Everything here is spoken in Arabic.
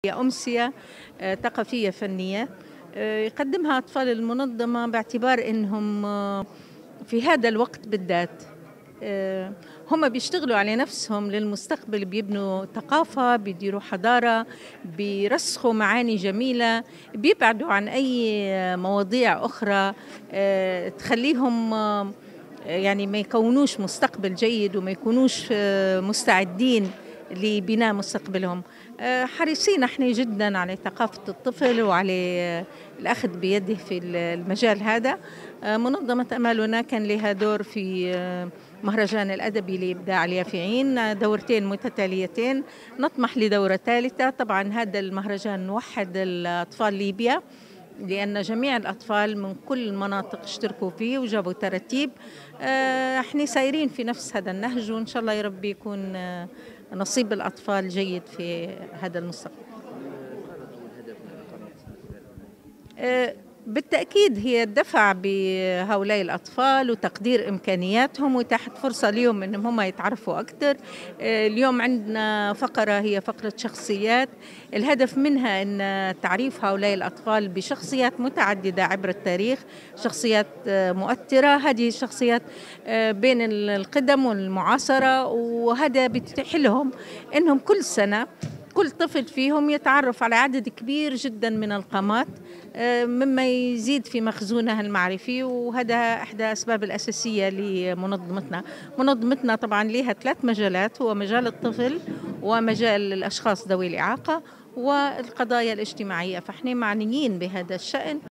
أمسية ثقافية فنية يقدمها أطفال المنظمة باعتبار أنهم في هذا الوقت بالذات هم بيشتغلوا على نفسهم للمستقبل، بيبنوا ثقافة، بيديروا حضارة، بيرسخوا معاني جميلة، بيبعدوا عن أي مواضيع أخرى تخليهم يعني ما يكونوش مستقبل جيد وما يكونوش مستعدين لبناء مستقبلهم. حريصين احنا جدا على ثقافة الطفل وعلى الأخذ بيده في المجال هذا. منظمة أمالنا كان لها دور في مهرجان الأدبي لإبداع اليافعين، دورتين متتاليتين، نطمح لدورة ثالثة. طبعا هذا المهرجان وحد الأطفال ليبيا، لأن جميع الأطفال من كل المناطق اشتركوا فيه وجابوا ترتيب. احنا سايرين في نفس هذا النهج، وإن شاء الله يا رب يكون نصيب الأطفال جيد في هذا المستقبل. بالتأكيد هي الدفع بهؤلاء الأطفال وتقدير إمكانياتهم وإتاحة فرصة لهم أنهم هم يتعرفوا أكثر. اليوم عندنا فقرة هي فقرة شخصيات، الهدف منها أن تعريف هؤلاء الأطفال بشخصيات متعددة عبر التاريخ، شخصيات مؤثرة. هذه الشخصيات بين القدم والمعاصرة، وهذا بيتيح لهم أنهم كل سنة كل طفل فيهم يتعرف على عدد كبير جدا من القامات، مما يزيد في مخزونها المعرفي، وهذا إحدى الأسباب الأساسية لمنظمتنا. منظمتنا طبعا لها 3 مجالات، هو مجال الطفل ومجال الأشخاص ذوي الإعاقة والقضايا الاجتماعية، فإحنا معنيين بهذا الشأن.